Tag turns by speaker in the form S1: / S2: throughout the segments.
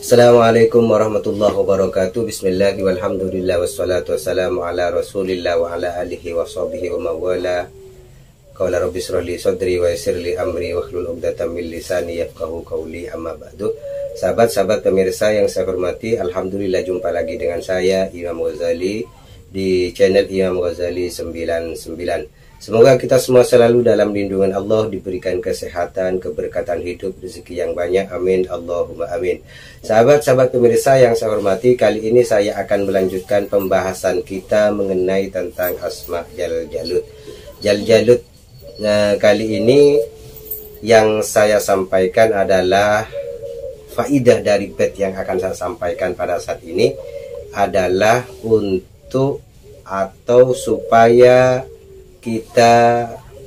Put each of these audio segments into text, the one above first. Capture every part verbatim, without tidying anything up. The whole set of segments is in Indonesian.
S1: Assalamualaikum warahmatullahi wabarakatuh. Bismillah walhamdulillah wassalatu wassalamu ala rasulillah wa ala alihi wa sahbihi wa mawala. Qala rabbi shrah li sadri wa yassir li amri wahlul 'uqdatam min lisani yafqahu qawli, amma ba'du. Sahabat-sahabat pemirsa yang saya hormati, alhamdulillah jumpa lagi dengan saya Imam Ghazali di channel Imam Ghazali sembilan sembilan. Semoga kita semua selalu dalam lindungan Allah, diberikan kesehatan, keberkatan hidup, rezeki yang banyak. Amin, Allahumma amin. Sahabat-sahabat pemirsa yang saya hormati, kali ini saya akan melanjutkan pembahasan kita mengenai tentang Asma Jal Jalut. Jal Jalut, nah, kali ini yang saya sampaikan adalah faidah dari bait yang akan saya sampaikan pada saat ini adalah untuk atau supaya kita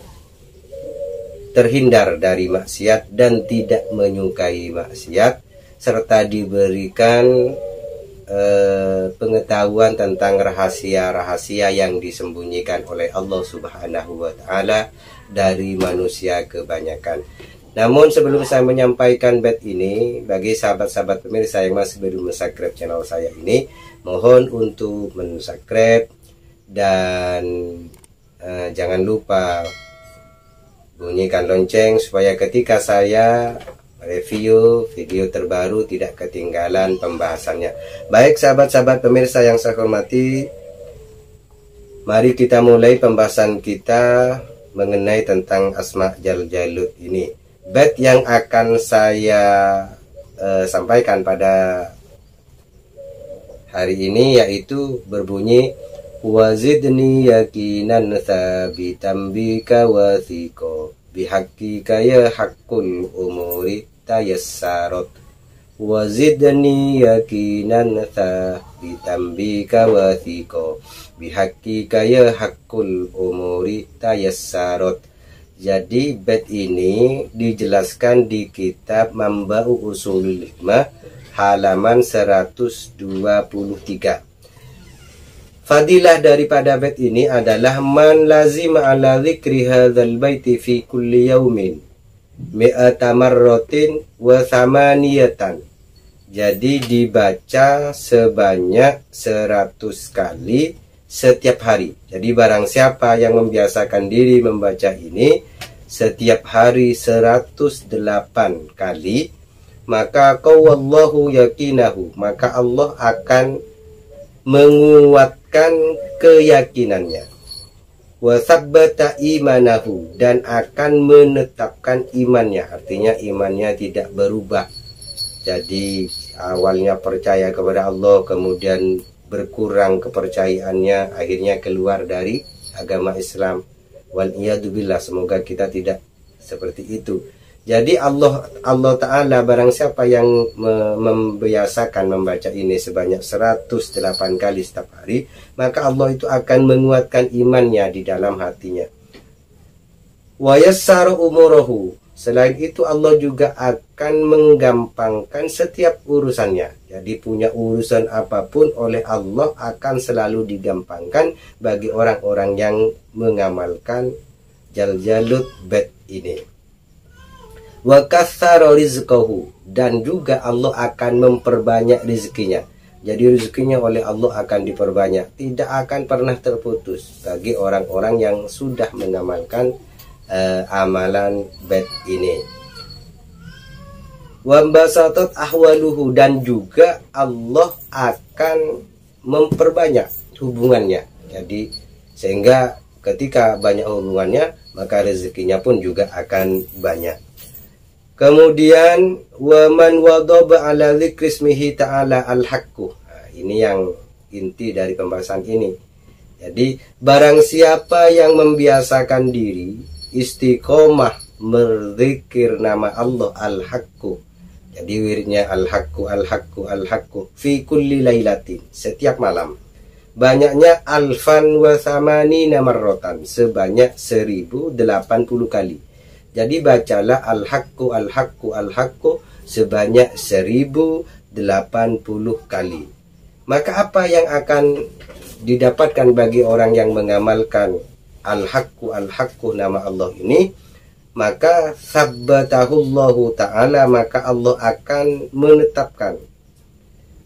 S1: terhindar dari maksiat dan tidak menyukai maksiat, serta diberikan eh, pengetahuan tentang rahasia-rahasia yang disembunyikan oleh Allah Subhanahu wa Ta'ala dari manusia kebanyakan. Namun sebelum saya menyampaikan bait ini, bagi sahabat-sahabat pemirsa yang masih belum subscribe channel saya ini, mohon untuk mensubscribe dan Uh, jangan lupa bunyikan lonceng supaya ketika saya review video terbaru tidak ketinggalan pembahasannya. Baik sahabat-sahabat pemirsa yang saya hormati, mari kita mulai pembahasan kita mengenai tentang Asma Jal Jalut ini. Bait yang akan saya uh, sampaikan pada hari ini yaitu berbunyi, wazidni yakinan thabitan bika wathiqo bihaqqika ya haqqul umuri tayassarot. Wazidni yakinan thabitan bika wathiqo bihaqqika ya haqqul umuri tayassarot. Jadi bait ini dijelaskan di kitab Mamba'u Ushulul Hikmah halaman seratus dua puluh tiga. Fadilah daripada bait ini adalah man lazima ala dzikri hadzal baiti fi kulli yaumin mi'ata marratin wa thamaniyatan. Jadi dibaca sebanyak seratus kali setiap hari. Jadi barang siapa yang membiasakan diri membaca ini setiap hari seratus delapan kali, maka qawallahu yakinahu, maka Allah akan menguatkan keyakinannya, wasabbata imanahu, dan akan menetapkan imannya, artinya imannya tidak berubah. Jadi awalnya percaya kepada Allah, kemudian berkurang kepercayaannya, akhirnya keluar dari agama Islam. Waliyadzubillah, semoga kita tidak seperti itu. Jadi Allah Allah Ta'ala barang siapa yang me membiasakan membaca ini sebanyak seratus delapan kali setiap hari, maka Allah itu akan menguatkan imannya di dalam hatinya. Wa yassaru umurahu, selain itu Allah juga akan menggampangkan setiap urusannya. Jadi punya urusan apapun oleh Allah akan selalu digampangkan bagi orang-orang yang mengamalkan Jal Jalut bait ini. Wa katsara rizqahu, dan juga Allah akan memperbanyak rezekinya. Jadi rezekinya oleh Allah akan diperbanyak, tidak akan pernah terputus bagi orang-orang yang sudah mengamalkan uh, amalan bait ini. Wa basatat ahwaluhu, dan juga Allah akan memperbanyak hubungannya. Jadi sehingga ketika banyak hubungannya, maka rezekinya pun juga akan banyak. Kemudian waman wadaba ala dzikri ismihi ta'ala al-haqqu. Nah, ini yang inti dari pembahasan ini. Jadi barang siapa yang membiasakan diri istiqomah berzikir nama Allah al-haqqu. Jadi wiridnya al-haqqu al-haqqu al-haqqu fi kulli lailatin, setiap malam. Banyaknya alfan wa thamanina marratan, sebanyak seribu delapan puluh kali. Jadi bacalah al-haqqu al-haqqu al-haqqu sebanyak seribu delapan puluh kali. Maka apa yang akan didapatkan bagi orang yang mengamalkan al-haqqu al-haqqu nama Allah ini? Maka sabbatahullahu ta'ala, maka Allah akan menetapkan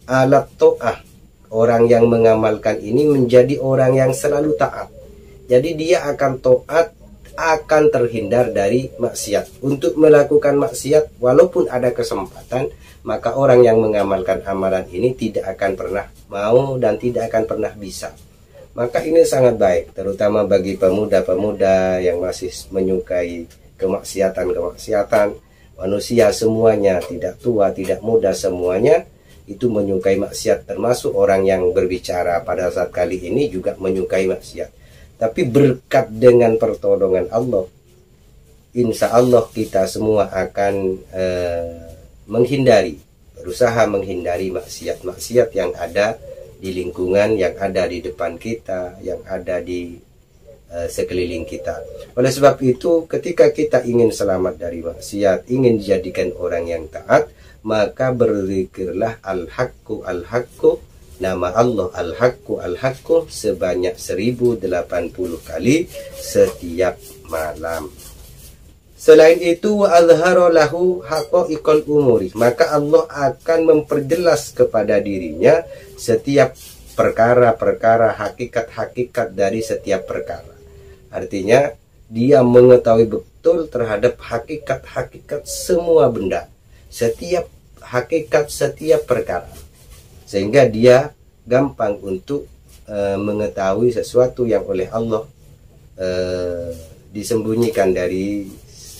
S1: alat to'ah. Orang yang mengamalkan ini menjadi orang yang selalu taat. Jadi dia akan taat, akan terhindar dari maksiat. Untuk melakukan maksiat, walaupun ada kesempatan, maka orang yang mengamalkan amalan ini tidak akan pernah mau dan tidak akan pernah bisa. Maka ini sangat baik, terutama bagi pemuda-pemuda yang masih menyukai kemaksiatan-kemaksiatan. Manusia semuanya, tidak tua, tidak muda, semuanya itu menyukai maksiat, termasuk orang yang berbicara pada saat kali ini juga menyukai maksiat. Tapi berkat dengan pertolongan Allah, insya Allah kita semua akan eh, menghindari, berusaha menghindari maksiat-maksiat yang ada di lingkungan, yang ada di depan kita, yang ada di eh, sekeliling kita. Oleh sebab itu, ketika kita ingin selamat dari maksiat, ingin dijadikan orang yang taat, maka berzikirlah al-haqqu al-haqqu, nama Allah al-haqqu al-haqqu sebanyak seribu delapan puluh kali setiap malam. Selain itu, wa azhara lahu haqa'iqal umuri, maka Allah akan memperjelas kepada dirinya setiap perkara-perkara, hakikat-hakikat dari setiap perkara. Artinya dia mengetahui betul terhadap hakikat-hakikat semua benda, setiap hakikat setiap perkara, sehingga dia gampang untuk e, mengetahui sesuatu yang oleh Allah e, disembunyikan dari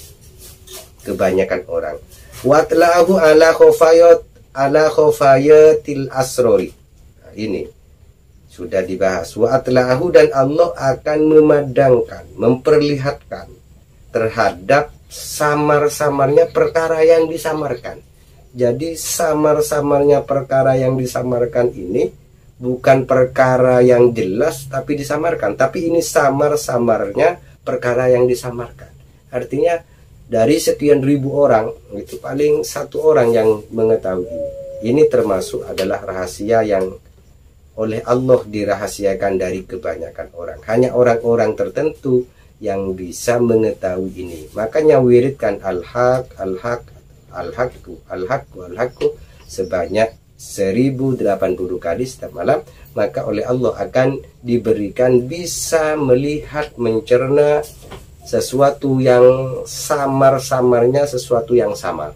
S1: kebanyakan orang. Watla'ahu ala khofayat ala khofayatil asrori. Nah, ini sudah dibahas. Watla'ahu, dan Allah akan memadangkan, memperlihatkan terhadap samar-samarnya perkara yang disamarkan. Jadi samar-samarnya perkara yang disamarkan ini bukan perkara yang jelas tapi disamarkan, tapi ini samar-samarnya perkara yang disamarkan. Artinya dari sekian ribu orang itu paling satu orang yang mengetahui ini. Ini termasuk adalah rahasia yang oleh Allah dirahasiakan dari kebanyakan orang. Hanya orang-orang tertentu yang bisa mengetahui ini. Makanya wiridkan al-haq, al-haq, al-haqqu, al-haqqu, al-haqqu sebanyak seribu delapan puluh kali setiap malam. Maka oleh Allah akan diberikan bisa melihat, mencerna sesuatu yang samar-samarnya, sesuatu yang samar.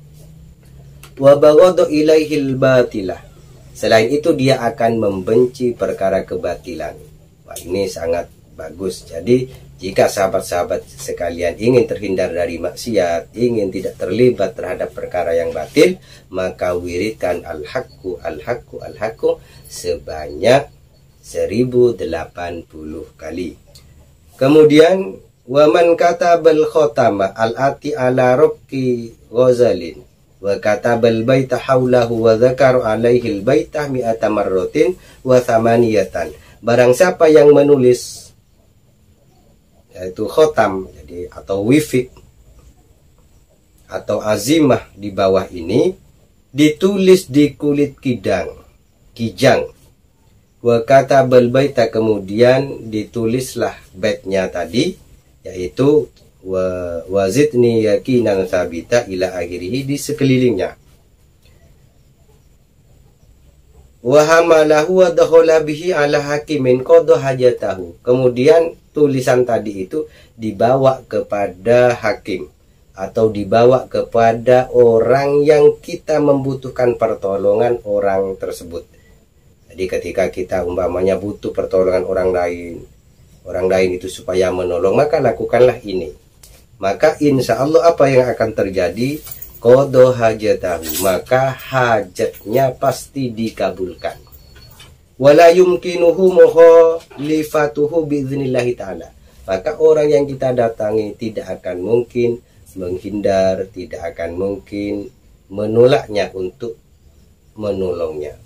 S1: Wa baghadu ilaihil batilah. Selain itu dia akan membenci perkara kebatilan. Wah, ini sangat bagus. Jadi jika sahabat-sahabat sekalian ingin terhindar dari maksiat, ingin tidak terlibat terhadap perkara yang batil, maka wiridkan al-haqqu, al-haqqu, al-haqqu sebanyak seribu delapan puluh kali. Kemudian waman katabal khotama al-ati ala rukki ghazalin wa katabal baita haulahu wa dzakaru alaihi al-baita mi'ata marratin wa thamaniyatan. Barang siapa yang menulis yaitu khotam, jadi atau wifik atau azimah di bawah ini, ditulis di kulit kidang, kijang. Wa katabal baita, kemudian ditulislah baitnya tadi, yaitu wa wazidni yakinan sabita ila akhirih, di sekelilingnya. Wa hamalahu wa dakhala bihi ala hakimin qada hajatahu. Kemudian tulisan tadi itu dibawa kepada hakim atau dibawa kepada orang yang kita membutuhkan pertolongan orang tersebut. Jadi ketika kita umpamanya butuh pertolongan orang lain, orang lain itu supaya menolong, maka lakukanlah ini. Maka insya Allah apa yang akan terjadi? Qada hajatahu, maka hajatnya pasti dikabulkan. Wala yumkinuhu mukhalifatuhu biiznillahi ta'ala. Maka orang yang kita datangi tidak akan mungkin menghindar, tidak akan mungkin menolaknya untuk menolongnya.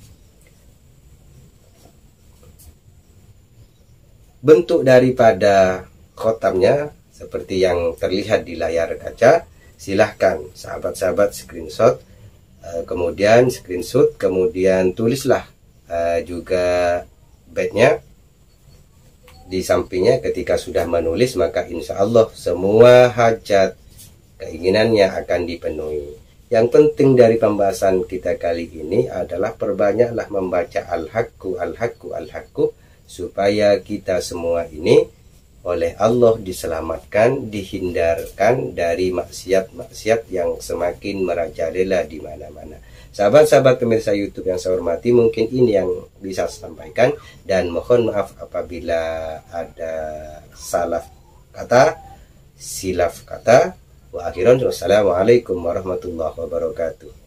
S1: Bentuk daripada khotamnya seperti yang terlihat di layar kaca. Silahkan sahabat-sahabat screenshot, kemudian screenshot, kemudian tulislah juga baitnya di sampingnya. Ketika sudah menulis, maka insya Allah semua hajat keinginannya akan dipenuhi. Yang penting dari pembahasan kita kali ini adalah perbanyaklah membaca Al-Haqqu, Al-Haqqu, Al-Haqqu, supaya kita semua ini oleh Allah diselamatkan, dihindarkan dari maksiat-maksiat yang semakin merajalela di mana-mana. Sahabat-sahabat pemirsa YouTube yang saya hormati, mungkin ini yang bisa saya sampaikan, dan mohon maaf apabila ada salah kata, silaf kata. Wa akhiran, wassalamualaikum warahmatullahi wabarakatuh.